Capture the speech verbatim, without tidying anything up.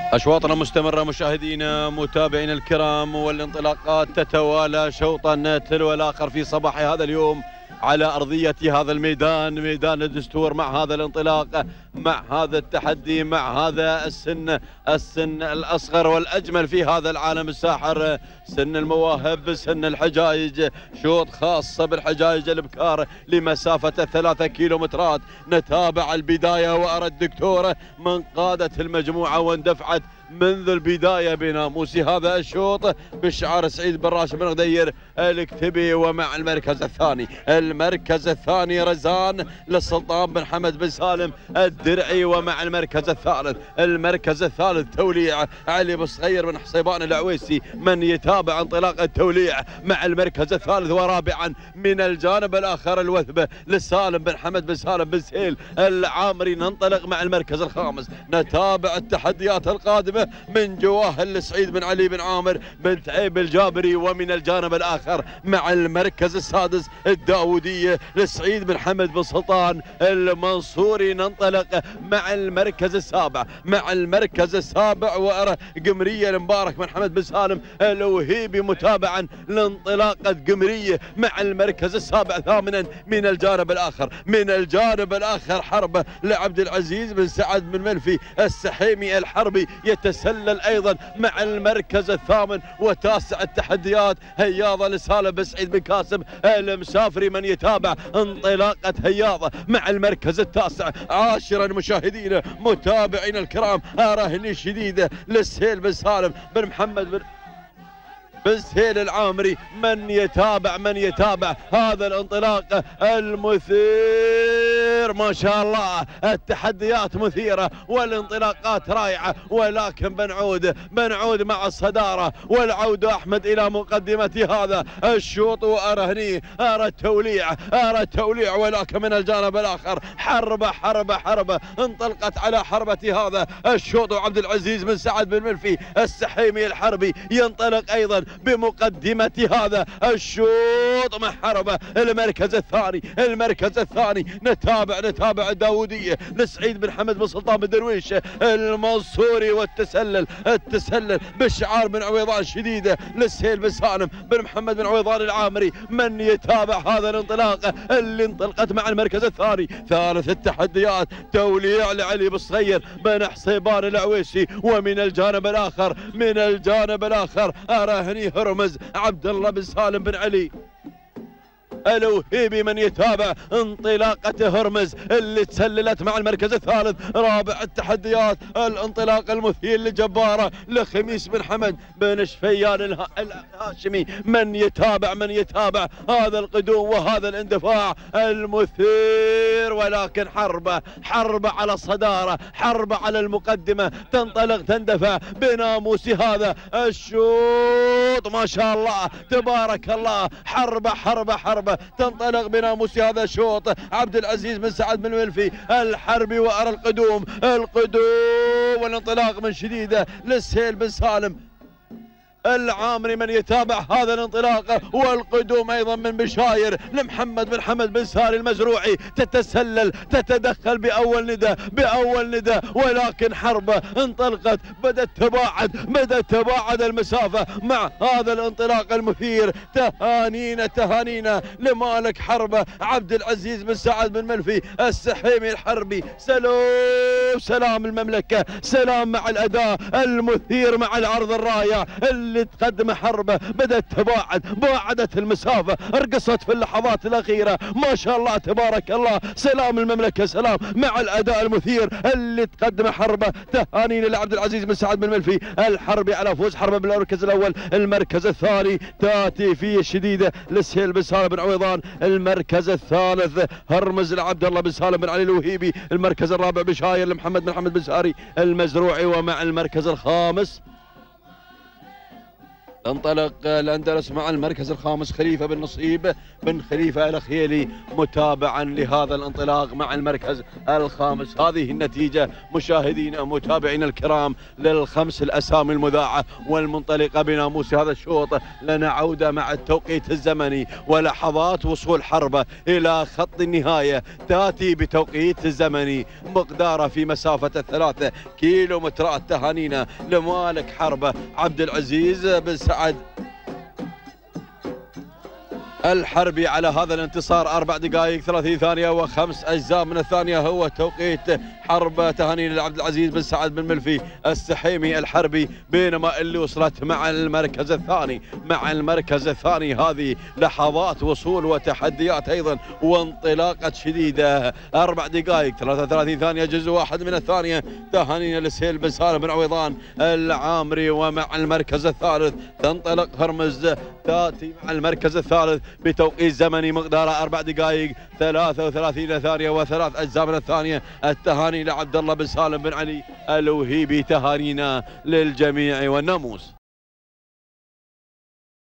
أشواطنا مستمرة مشاهدينا متابعينا الكرام، والانطلاقات تتوالى شوطا تلو الآخر في صباح هذا اليوم على أرضية هذا الميدان، ميدان الدستور، مع هذا الانطلاق، مع هذا التحدي، مع هذا السن السن الأصغر والأجمل في هذا العالم الساحر، سن المواهب، سن الحجايج. شوط خاص بالحجايج البكار لمسافة ثلاثة كيلومترات. نتابع البداية، وأرى الدكتور من قادة المجموعة واندفعت منذ البداية بناموس هذا الشوط بشعار سعيد بن راشد بن غدير الكتبي. ومع المركز الثاني، المركز الثاني رزان للسلطان بن حمد بن سالم الدرعي. ومع المركز الثالث، المركز الثالث توليع علي بن صغير بن حصيبان العويسي، من يتابع انطلاق التوليع مع المركز الثالث. ورابعا من الجانب الآخر الوثبة لسالم بن حمد بن سالم بن سهيل العامري. ننطلق مع المركز الخامس، نتابع التحديات القادمة من جواهل لسعيد بن علي بن عامر بن تعيب الجابري. ومن الجانب الآخر مع المركز السادس الداودية لسعيد بن حمد بن سلطان المنصوري. ننطلق مع المركز السابع، مع المركز السابع وأرى قمرية المبارك بن حمد بن سالم الوهيبي متابعا لانطلاقة قمرية مع المركز السابع. ثامنا من الجانب الآخر، من الجانب الآخر حربة لعبد العزيز بن سعد بن منفي السحيمي الحربي يتسلل أيضا مع المركز الثامن. وتاسع التحديات هياضة لسالم بن سعيد بن كاسم المسافري، من يتابع انطلاقة هياضة مع المركز التاسع. عاشرا مشاهدينا متابعينا الكرام، أراهني شديدة لسهيل بن سالم بن محمد بن بن سهيل العامري، من يتابع من يتابع هذا الانطلاق المثير. ما شاء الله التحديات مثيرة والانطلاقات رائعة، ولكن بنعود بنعود مع الصدارة والعود أحمد إلى مقدمة هذا الشوط. وأرهني أرى التوليع أرى التوليع ولكن من الجانب الآخر حربة حربة حربة انطلقت على حربة هذا الشوط. وعبد العزيز بن سعد بن منفي السحيمي الحربي ينطلق أيضا بمقدمة هذا الشوط مع حربة. المركز الثاني المركز الثاني نتابع نتابع الداودية لسعيد بن حمد بن سلطان بن درويش المنصوري، والتسلل التسلل بالشعار بن عويضان شديدة لسهيل بن سالم بن محمد بن عويضان العامري، من يتابع هذا الانطلاق اللي انطلقت مع المركز الثاني. ثالث التحديات توليع لعلي بن صغير بن حصيبان العويسي. ومن الجانب الآخر من الجانب الآخر أراهني هرمز عبد الله بن سالم بن علي الوهيبي، من يتابع انطلاقة هرمز اللي تسللت مع المركز الثالث. رابع التحديات الانطلاق المثير لجبارة لخميس بن حمد بن شفيان الهاشمي، من يتابع من يتابع هذا القدوم وهذا الاندفاع المثير. ولكن حربة حربة على الصدارة، حربة على المقدمة، تنطلق تندفع بناموس هذا الشوط. ما شاء الله تبارك الله، حربة حربة حربة تنطلق بناموس هذا الشوط. عبد العزيز بن سعد بن منفي الحربي، وأرى القدوم القدوم والانطلاق من شديدة لسهيل بن سالم العامري، من يتابع هذا الانطلاق والقدوم ايضا من بشاير لمحمد بن حمد بن ساري المزروعي. تتسلل تتدخل باول ندى باول ندى، ولكن حربه انطلقت، بدات تباعد بدات تباعد المسافه مع هذا الانطلاق المثير. تهانينا تهانينا لمالك حربه عبد العزيز بن سعد بن منفي السحيمي الحربي. سلام سلام المملكه، سلام مع الاداء المثير مع العرض الرائع اللي تقدم حربه. بدأت تباعد، باعدت المسافة، رقصت في اللحظات الأخيرة. ما شاء الله تبارك الله، سلام المملكة، سلام مع الأداء المثير اللي تقدم حربه. تهانينا لعبد العزيز بن سعد بن منفي الحربي على فوز حربه بالمركز الأول. المركز الثاني تاتي فيه شديدة لسهيل بن سالم بن عويضان. المركز الثالث هرمز لعبد الله بن سالم بن علي الوهيبي. المركز الرابع بشاير لمحمد بن حمد بن ساري المزروعي. ومع المركز الخامس تنطلق الأندلس مع المركز الخامس خليفة بن نصيب بن خليفة الخيلي متابعا لهذا الانطلاق مع المركز الخامس. هذه النتيجة مشاهدينا متابعينا الكرام للخمس الأسامي المذاعة والمنطلقة بناموس هذا الشوط. لنا عودة مع التوقيت الزمني ولحظات وصول حربة إلى خط النهاية تأتي بتوقيت الزمني مقداره في مسافة الثلاثة كيلومترات. تهانينا لمالك حربة عبد العزيز بن سعد الحربي على هذا الانتصار. أربع دقائق ثلاثين ثانية وخمس أجزاء من الثانية هو توقيت حرب. تهانينا لعبد العزيز بن سعد بن ملفي السحيمي الحربي. بينما اللي وصلت مع المركز الثاني مع المركز الثاني هذه لحظات وصول وتحديات أيضا وانطلاقة شديدة. أربع دقائق ثلاثة وثلاثين ثانية جزء واحد من الثانية. تهانينا لسهيل بن سالم بن عويضان العامري. ومع المركز الثالث تنطلق هرمز تأتي مع المركز الثالث بتوقيت زمني مقداره أربع دقائق ثلاثة وثلاثين ثانية وثلاث أجزاء من الثانية. التهاني لعبد الله بن سالم بن علي الوهيبي. تهانينا للجميع والناموس.